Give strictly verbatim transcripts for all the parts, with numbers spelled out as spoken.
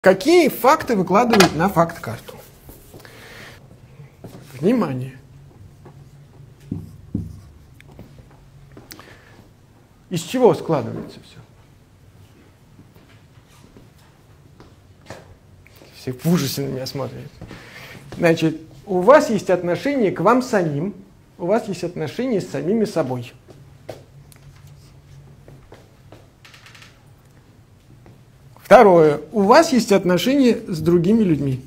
Какие факты выкладывать на факт-карту? Внимание! Из чего складывается все? Все в ужасе на меня смотрят. Значит, у вас есть отношение к вам самим, у вас есть отношение с самими собой. Второе. У вас есть отношения с другими людьми.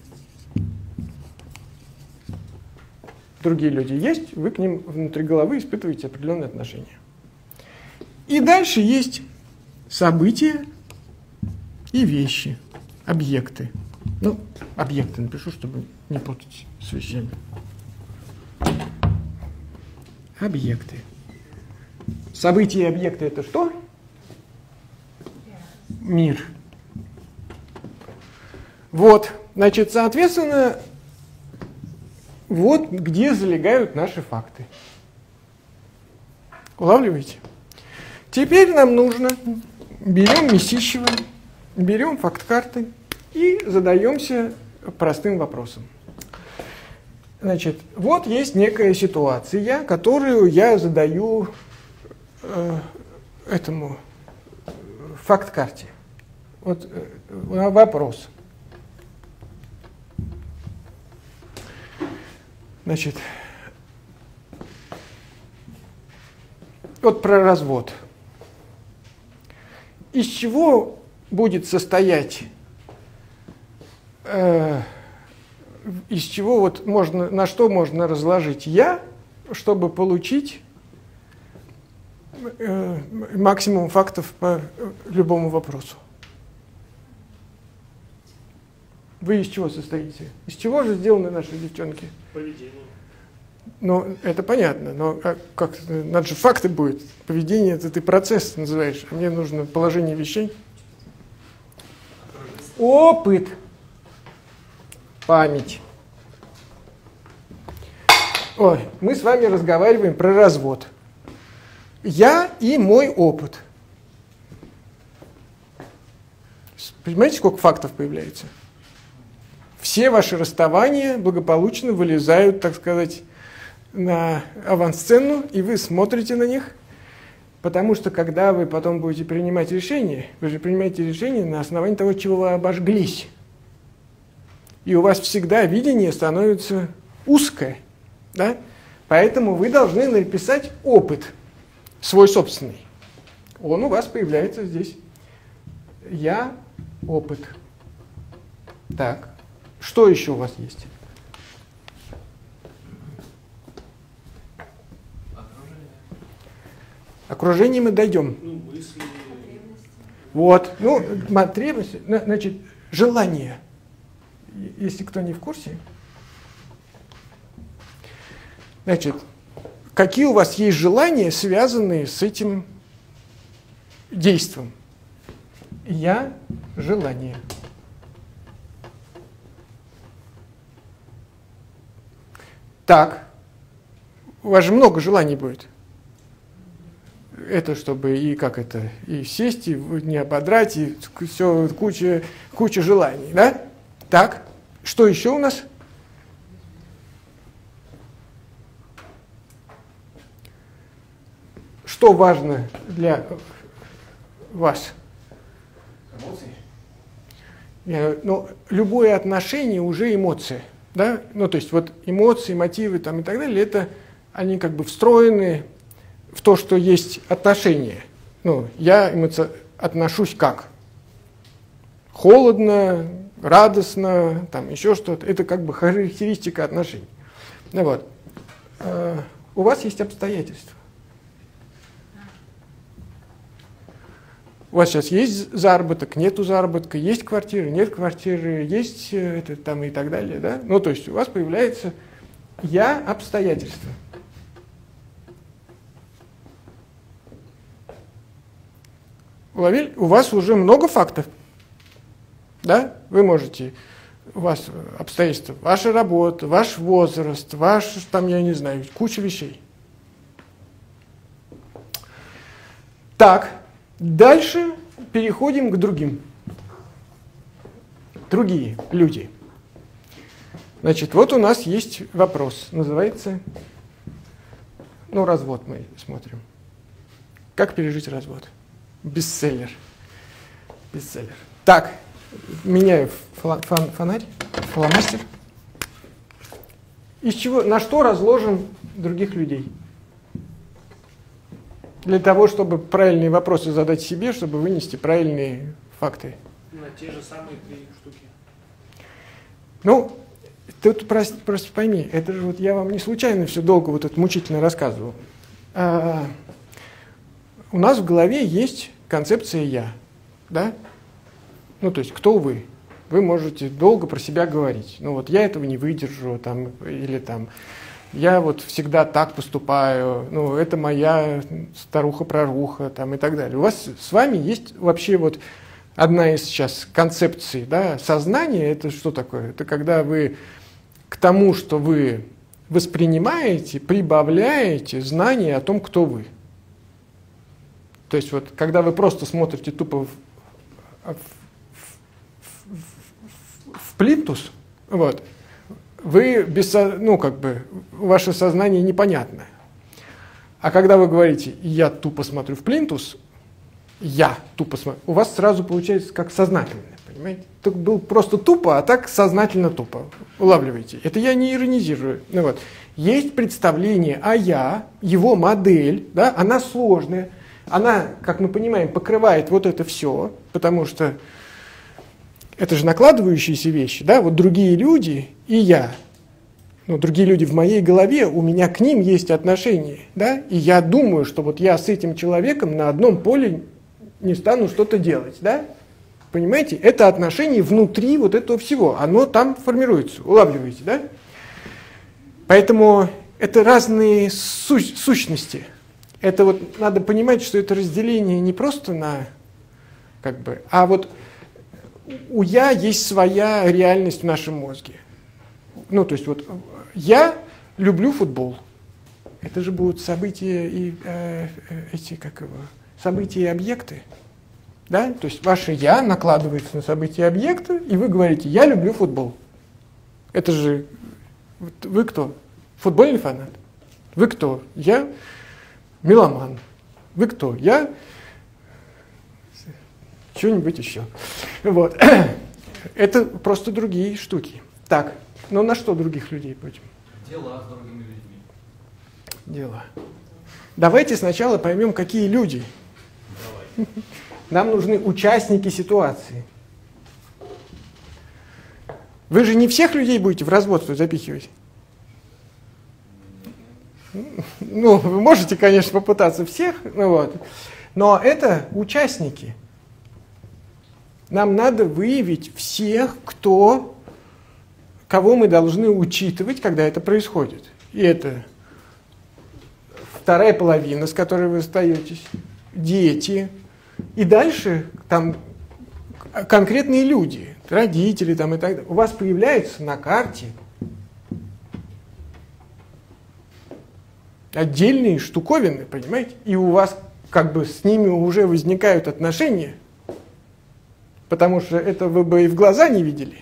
Другие люди есть, вы к ним внутри головы испытываете определенные отношения. И дальше есть события и вещи, объекты. Ну, объекты напишу, чтобы не путать с вещами. Объекты. События и объекты — это что? Мир. Вот, значит, соответственно, вот где залегают наши факты. Улавливаете? Теперь нам нужно, берем Месищева, берем факт-карты и задаемся простым вопросом. Значит, вот есть некая ситуация, которую я задаю э, этому факт-карте. Вот э, вопрос. Значит, вот про развод. Из чего будет состоять, э, из чего вот можно, на что можно разложить я, чтобы получить э, максимум фактов по любому вопросу? Вы из чего состоите? Из чего же сделаны наши девчонки? Поведение. Ну, это понятно, но как, надо же факты будет. Поведение — это ты процесс называешь, а мне нужно положение вещей. Опыт. Память. Ой, мы с вами разговариваем про развод. Я и мой опыт. Понимаете, сколько фактов появляется? Все ваши расставания благополучно вылезают, так сказать, на авансцену, и вы смотрите на них, потому что когда вы потом будете принимать решение, вы же принимаете решение на основании того, чего вы обожглись. И у вас всегда видение становится узкое, да? Поэтому вы должны написать опыт свой собственный. Он у вас появляется здесь. Я — опыт. Так. Что еще у вас есть? Окружение. Окружение мы дойдем. Ну, мысли. Вот. Ну, потребности, значит, желание. Если кто не в курсе. Значит, какие у вас есть желания, связанные с этим действием? Я — желание. Так, у вас же много желаний будет. Это чтобы и как это, и сесть, и не ободрать, и все, куча, куча желаний, да? Так, что еще у нас? Что важно для вас? Эмоции. Я, ну, любое отношение уже эмоция. Да? Ну, то есть вот эмоции, мотивы там, и так далее, это они как бы встроены в то, что есть отношения. Ну, я эмоци... отношусь как? Холодно, радостно, там еще что-то. Это как бы характеристика отношений. Ну, вот. Uh, у вас есть обстоятельства. У вас сейчас есть заработок, нету заработка, есть квартира, нет квартиры, есть это там и так далее, да? Ну, то есть у вас появляется я — обстоятельства. Уловили? У вас уже много фактов, да? Вы можете, у вас обстоятельства, ваша работа, ваш возраст, ваш, там, я не знаю, куча вещей. Так. Дальше переходим к другим. другие люди. Значит, вот у нас есть вопрос, называется, ну, развод мы смотрим. Как пережить развод? Бестселлер. Бестселлер. Так, меняю фла- фон- фонарь, фломастер. Из чего, на что разложим других людей? Для того, чтобы правильные вопросы задать себе, чтобы вынести правильные факты. На те же самые три штуки. Ну, тут просто, просто пойми, это же вот я вам не случайно все долго вот это мучительно рассказывал. А, у нас в голове есть концепция «я», да? Ну, то есть, кто вы? Вы можете долго про себя говорить. Ну, вот я этого не выдержу, там, или там, я вот всегда так поступаю, ну, это моя старуха-проруха, там, и так далее. У вас с вами есть вообще вот одна из сейчас концепций, да, сознания, это что такое? Это когда вы к тому, что вы воспринимаете, прибавляете знания о том, кто вы. То есть вот, когда вы просто смотрите тупо в, в, в, в, в плинтус, вот, вы без, ну, как бы, ваше сознание непонятное. А когда вы говорите, я тупо смотрю в плинтус, я тупо смотрю, у вас сразу получается как сознательное, понимаете? Так был просто тупо, а так сознательно тупо. Улавливаете. Это я не иронизирую. Ну, вот. Есть представление о я, его модель, да, она сложная, она, как мы понимаем, покрывает вот это все, потому что это же накладывающиеся вещи, да, вот другие люди и я. Ну, другие люди в моей голове, у меня к ним есть отношения, да, и я думаю, что вот я с этим человеком на одном поле не стану что-то делать, да? Понимаете? Это отношение внутри вот этого всего, оно там формируется, улавливаете, да? Поэтому это разные су- сущности. Это вот надо понимать, что это разделение не просто на, как бы, а вот у «я» есть своя реальность в нашем мозге. Ну, то есть вот я люблю футбол. Это же будут события и э, эти, как его, события и объекты. Да? То есть ваше «я» накладывается на события и объекты, и вы говорите «я люблю футбол». Это же вы кто? Футбольный фанат? Вы кто? Я меломан. Вы кто? Я что-нибудь еще. Вот. Это просто другие штуки. Так, ну на что других людей будем? Дела с другими людьми. Дела. Давайте сначала поймем, какие люди. Давай. Нам нужны участники ситуации. Вы же не всех людей будете в развод запихивать. Ну, вы можете, конечно, попытаться всех, ну вот, но это участники. Нам надо выявить всех, кто, кого мы должны учитывать, когда это происходит. И это вторая половина, с которой вы остаетесь, дети, и дальше там конкретные люди, родители там и так далее. У вас появляются на карте отдельные штуковины, понимаете? И у вас как бы с ними уже возникают отношения, потому что это вы бы и в глаза не видели,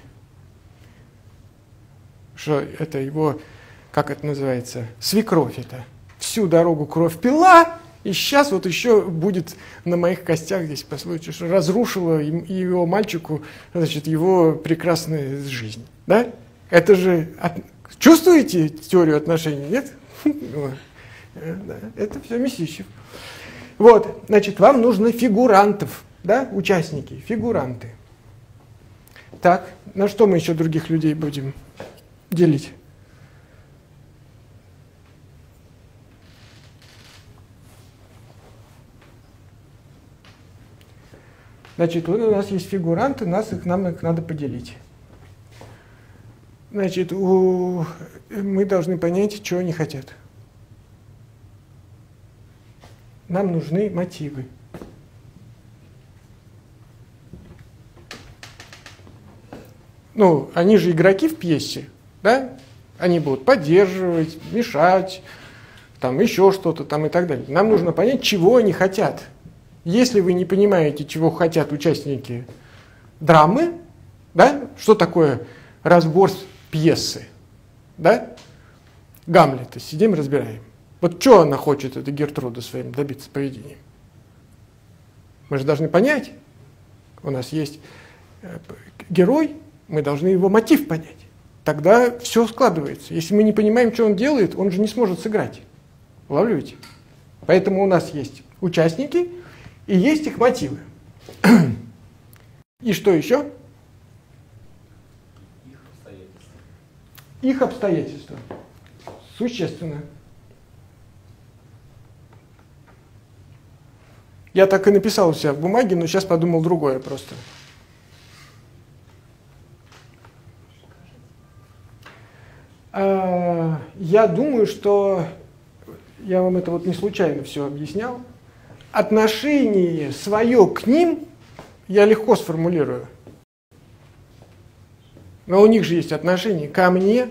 что это его, как это называется, свекровь это. Всю дорогу кровь пила, и сейчас вот еще будет на моих костях здесь по случаю, что разрушила его мальчику, значит, его прекрасную жизнь. Да? Это же... От... Чувствуете теорию отношений, нет? Да, это все Месищев. Вот, значит, вам нужно фигурантов, да, участники, фигуранты. Так, на что мы еще других людей будем делить? Значит, вот у нас есть фигуранты, нас их, нам их надо поделить. Значит, у... мы должны понять, чего они хотят. Нам нужны мотивы. Ну, они же игроки в пьесе, да? Они будут поддерживать, мешать, там еще что-то там и так далее. Нам нужно понять, чего они хотят. Если вы не понимаете, чего хотят участники драмы, Да? Что такое разбор пьесы? Да? Гамлета. Сидим, разбираем. Вот что она хочет, эта Гертруда, своим добиться поведением? Мы же должны понять. У нас есть герой, мы должны его мотив понять. Тогда все складывается. Если мы не понимаем, что он делает, он же не сможет сыграть. Улавливаете? Поэтому у нас есть участники и есть их мотивы. И что еще? Их обстоятельства. Их обстоятельства. Существенно. Я так и написал у себя в бумаге, но сейчас подумал другое просто. Я думаю, что я вам это вот не случайно все объяснял. Отношение свое к ним я легко сформулирую. Но у них же есть отношение ко мне.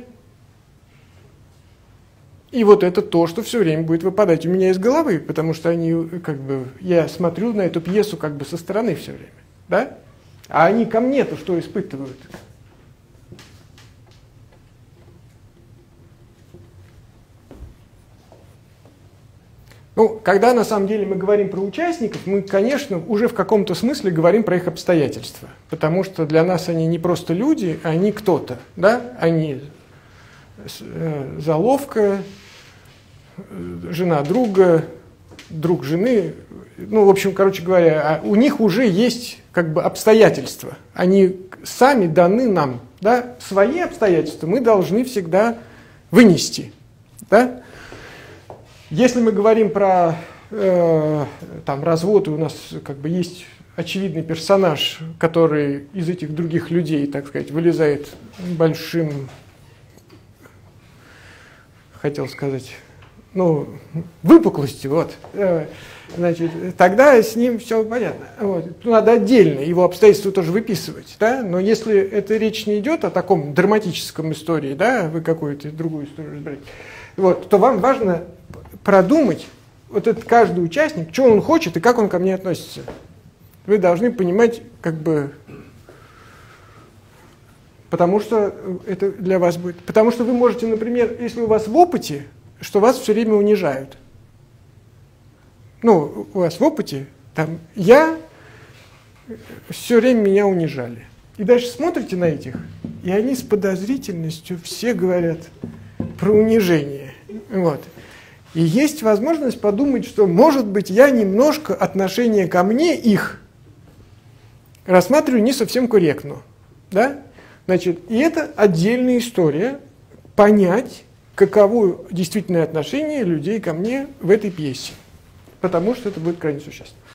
И вот это то, что все время будет выпадать у меня из головы, потому что они, как бы, я смотрю на эту пьесу как бы со стороны все время, да? А они ко мне-то что испытывают? Ну, когда на самом деле мы говорим про участников, мы, конечно, уже в каком-то смысле говорим про их обстоятельства, потому что для нас они не просто люди, они кто-то, да? Они э, заловка, жена друга, друг жены, ну, в общем, короче говоря, у них уже есть как бы обстоятельства, они сами даны нам, да? Свои обстоятельства мы должны всегда вынести, да? Если мы говорим про э, там, развод, и у нас как бы есть очевидный персонаж, который из этих других людей, так сказать, вылезает большим, хотел сказать, ну, выпуклостью, вот, э, значит, тогда с ним все понятно. Вот. Надо отдельно его обстоятельства тоже выписывать, да? Но если эта речь не идет о таком драматическом истории, да, вы какую-то другую историю разбираете, вот, то вам важно продумать вот этот каждый участник, что он хочет и как он ко мне относится. Вы должны понимать, как бы, потому что это для вас будет. Потому что вы можете, например, если у вас в опыте, что вас все время унижают. Ну, у вас в опыте, там, я, все время меня унижали. И дальше смотрите на этих, и они с подозрительностью все говорят про унижение. Вот. И есть возможность подумать, что, может быть, я немножко отношение ко мне их рассматриваю не совсем корректно. Да? Значит, и это отдельная история, понять, каково действительное отношение людей ко мне в этой пьесе. Потому что это будет крайне существенно.